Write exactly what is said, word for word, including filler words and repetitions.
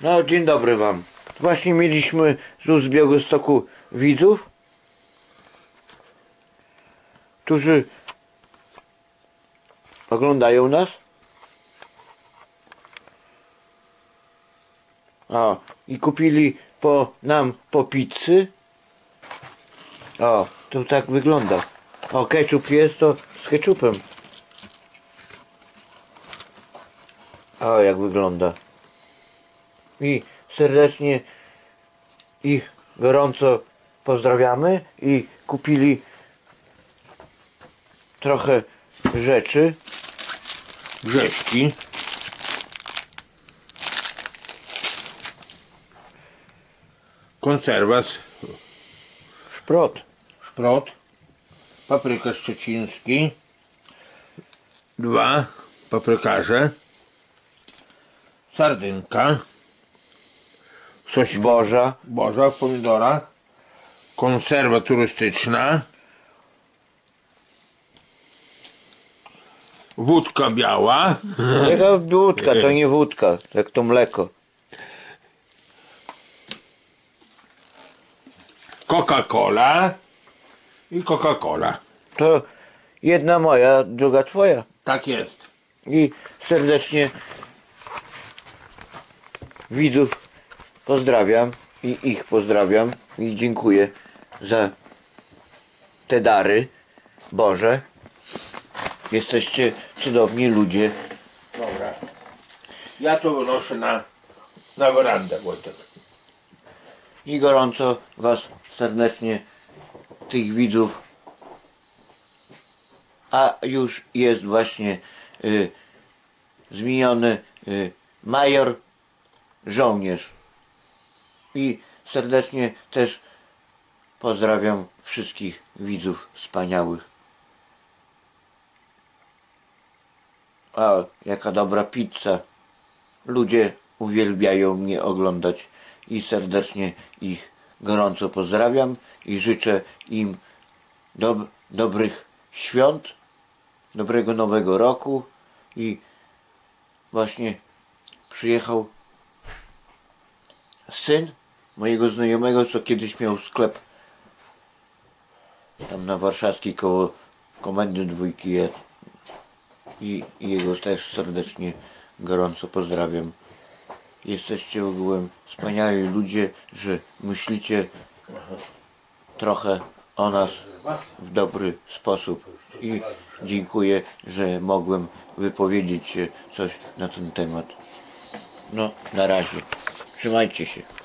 No, dzień dobry wam. Właśnie mieliśmy z ust Białegostoku widzów, którzy oglądają nas. O, i kupili po nam po pizzy. O, to tak wygląda. O, ketchup jest, to z ketchupem. O, jak wygląda. I serdecznie ich gorąco pozdrawiamy i kupili trochę rzeczy. Grzeszki. Konserwa z Szprot. szprot. Papryka szczeciński. Dwa paprykarze. Sardynka. Coś Boża. Boża w pomidorach. Konserwa turystyczna. Wódka biała. Jaka wódka, to nie wódka, jak to mleko. Coca-Cola. I Coca-Cola. To jedna moja, druga twoja. Tak jest. I serdecznie widzów pozdrawiam i ich pozdrawiam i dziękuję za te dary Boże. Jesteście cudowni ludzie. Dobra. Ja to wynoszę na, na werandę, Wojtek. I gorąco was serdecznie, tych widzów. A już jest właśnie y, zmieniony y, major żołnierz. I serdecznie też pozdrawiam wszystkich widzów wspaniałych. A jaka dobra pizza. Ludzie uwielbiają mnie oglądać i serdecznie ich gorąco pozdrawiam i życzę im dob dobrych świąt, dobrego nowego roku. I właśnie przyjechał syn mojego znajomego, co kiedyś miał sklep tam na Warszawskiej koło Komendy Dwójki. I, I jego też serdecznie gorąco pozdrawiam. Jesteście ogółem wspaniali ludzie, że myślicie trochę o nas w dobry sposób. I dziękuję, że mogłem wypowiedzieć się coś na ten temat. No, na razie. Trzymajcie się.